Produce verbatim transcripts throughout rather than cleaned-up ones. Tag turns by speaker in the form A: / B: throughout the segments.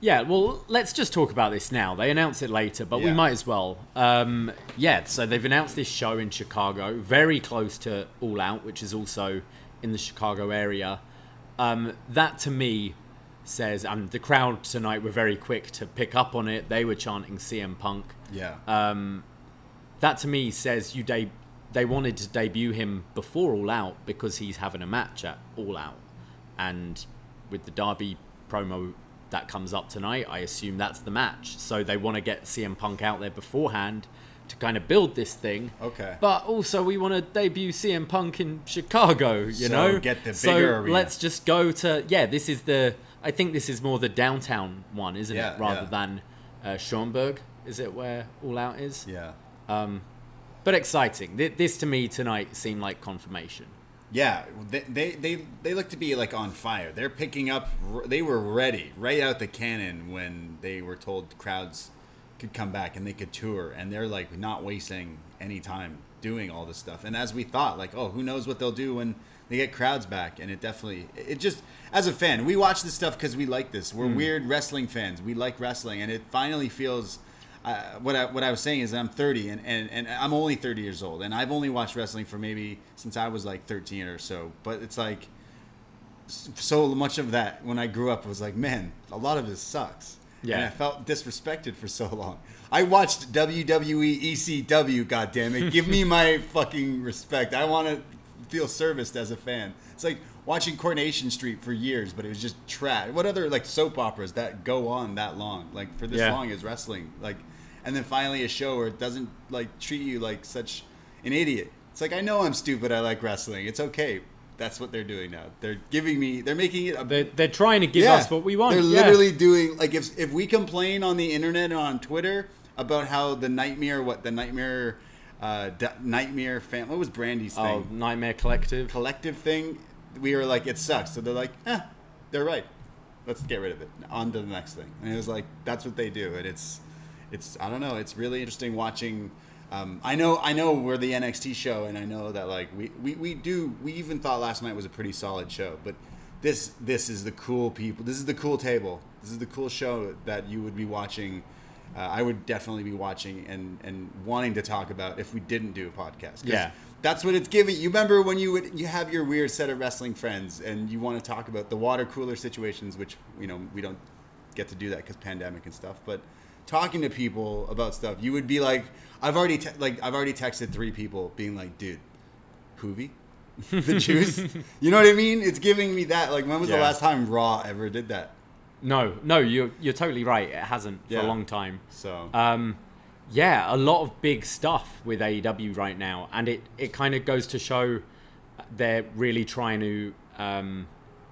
A: Yeah, well, let's just talk about this now. They announce it later, but yeah. we might as well. Um, yeah, so they've announced this show in Chicago, very close to All Out, which is also in the Chicago area. Um, that, to me, says... And the crowd tonight were very quick to pick up on it. They were chanting C M Punk.
B: Yeah.
A: Um, that, to me, says you de- they wanted to debut him before All Out because he's having a match at All Out. And with the Darby promo... that comes up tonight, I assume that's the match. So they want to get C M Punk out there beforehand to kind of build this thing.
B: Okay.
A: But also we want to debut C M Punk in Chicago, you
B: so
A: know?
B: get the bigger
A: so
B: arena.
A: Let's just go to... Yeah, this is the... I think this is more the downtown one, isn't
B: yeah,
A: it? Rather
B: yeah.
A: than uh, Schaumburg, is it where All Out is?
B: Yeah.
A: Um, but exciting. This, to me, tonight seemed like confirmation.
B: Yeah, they, they they they look to be like on fire. They're picking up. They were ready right out the cannon when they were told crowds could come back and they could tour, and they're like not wasting any time doing all this stuff. And as we thought, like, oh, who knows what they'll do when they get crowds back? And it definitely, it just, as a fan, we watch this stuff because we like this. We're mm. weird wrestling fans. We like wrestling, and it finally feels. Uh, what I what I was saying is that I'm thirty and, and, and I'm only thirty years old, and I've only watched wrestling for maybe since I was like thirteen or so. But it's like so much of that when I grew up was like, man, a lot of it sucks. Yeah. And I felt disrespected for so long. I watched W W E E C W, goddammit. Give me my fucking respect. I want to feel serviced as a fan. It's like watching Coronation Street for years, but it was just trash. What other like soap operas that go on that long, like for this
A: yeah.
B: long, is wrestling? Like. And then finally a show where it doesn't like treat you like such an idiot. It's like, I know I'm stupid. I like wrestling. It's okay. That's what they're doing now. They're giving me, they're making it. A,
A: they're, they're trying to give
B: yeah,
A: us what we want.
B: They're
A: yeah.
B: literally doing, like if if we complain on the internet and on Twitter about how the Nightmare, what the Nightmare, uh, D- Nightmare fan, what was Brandy's thing?
A: Oh, Nightmare Collective.
B: Collective thing. We were like, it sucks. So they're like, eh, they're right. Let's get rid of it. On to the next thing. And it was like, that's what they do. And it's, It's I don't know. It's really interesting watching. Um, I know I know we're the N X T show, and I know that like we, we, we do. We even thought last night was a pretty solid show. But this this is the cool people. This is the cool table. This is the cool show that you would be watching. Uh, I would definitely be watching and, and wanting to talk about if we didn't do a podcast.
A: Yeah,
B: that's what it's giving. You remember when you would you have your weird set of wrestling friends and you want to talk about the water cooler situations, which you know we don't get to do that because pandemic and stuff, but. Talking to people about stuff, you would be like, I've already te- like I've already texted three people, being like, dude, Hoovy, the juice, you know what I mean? It's giving me that. Like, when was yeah. the last time Raw ever did that?
A: No, no, you're you're totally right. It hasn't for
B: yeah.
A: a long time.
B: So,
A: um, yeah, a lot of big stuff with A E W right now, and it it kind of goes to show they're really trying to um,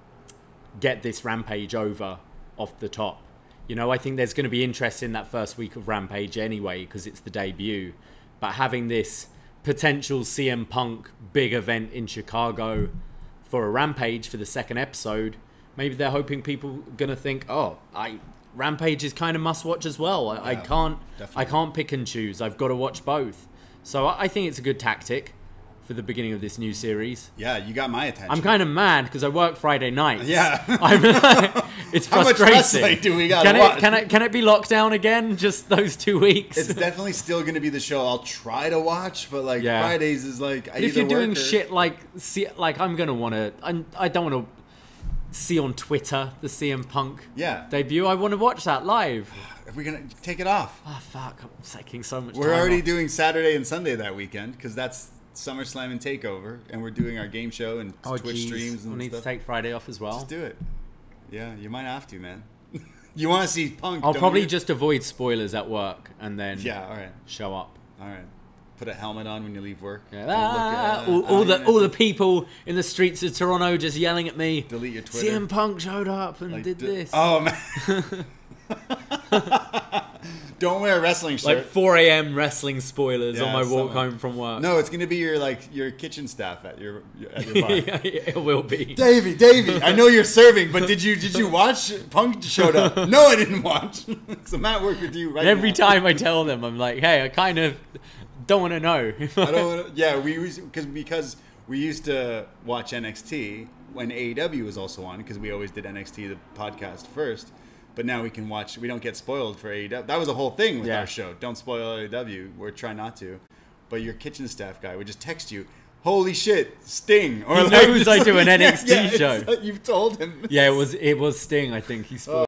A: get this Rampage over off the top. You know, I think there's going to be interest in that first week of Rampage anyway because it's the debut. But having this potential C M Punk big event in Chicago for a Rampage for the second episode, maybe they're hoping people are going to think, oh, I Rampage is kind of must-watch as well. I, yeah, I can't definitely. I can't pick and choose. I've got to watch both. So I think it's a good tactic for the beginning of this new series.
B: Yeah, you got my attention.
A: I'm kind of mad because I work Friday nights.
B: Yeah.
A: I'm, it's frustrating.
B: How much wrestling do we got
A: can
B: to
A: it,
B: watch?
A: Can it, can it be locked down again just those two weeks?
B: It's definitely still going to be the show I'll try to watch, but like yeah. Fridays is like I
A: but if you're doing
B: or...
A: shit like, see, like I'm going to want to, I don't want to see on Twitter the C M Punk
B: yeah.
A: debut. I want to watch that live.
B: Are we going to take it off?
A: Oh, fuck. I'm taking so much
B: We're
A: time
B: already
A: off.
B: doing Saturday and Sunday that weekend because that's SummerSlam and Takeover, and we're doing our game show and
A: oh,
B: Twitch
A: geez.
B: streams and
A: we'll need
B: stuff.
A: to take Friday off as well.
B: Just do it. Yeah, you might have to, man. You want to see Punk?
A: I'll
B: don't
A: probably
B: you?
A: just avoid spoilers at work and then
B: yeah, all right.
A: show up.
B: All right. Put a helmet on when you leave work.
A: Yeah. Ah, all, all the all the people in the streets of Toronto just yelling at me.
B: Delete your Twitter.
A: C M Punk showed up and
B: like,
A: did
B: d-
A: this.
B: Oh man. Don't wear a wrestling shirt.
A: Like four a.m. wrestling spoilers
B: yeah,
A: on my walk
B: someone.
A: home from work.
B: No, it's gonna be your like your kitchen staff at your at your bar.
A: yeah, it will be.
B: Davey, Davey, I know you're serving, but did you did you watch Punk showed up? No, I didn't watch. So I'm at work with you right
A: Every
B: now.
A: time I tell them, I'm like, hey, I kind of don't want to know.
B: I don't. Wanna, yeah, we because because we used to watch N X T when A E W was also on because we always did N X T the podcast first. But now we can watch. We don't get spoiled for A E W. That was a whole thing with
A: Yeah.
B: our show. Don't spoil A E W. We're trying not to. But your kitchen staff guy would just text you, "Holy shit, Sting!" Or
A: He
B: like,
A: knows I do an N X T
B: yeah,
A: show.
B: it's like you've told him.
A: Yeah, it was it was Sting. I think he spoiled.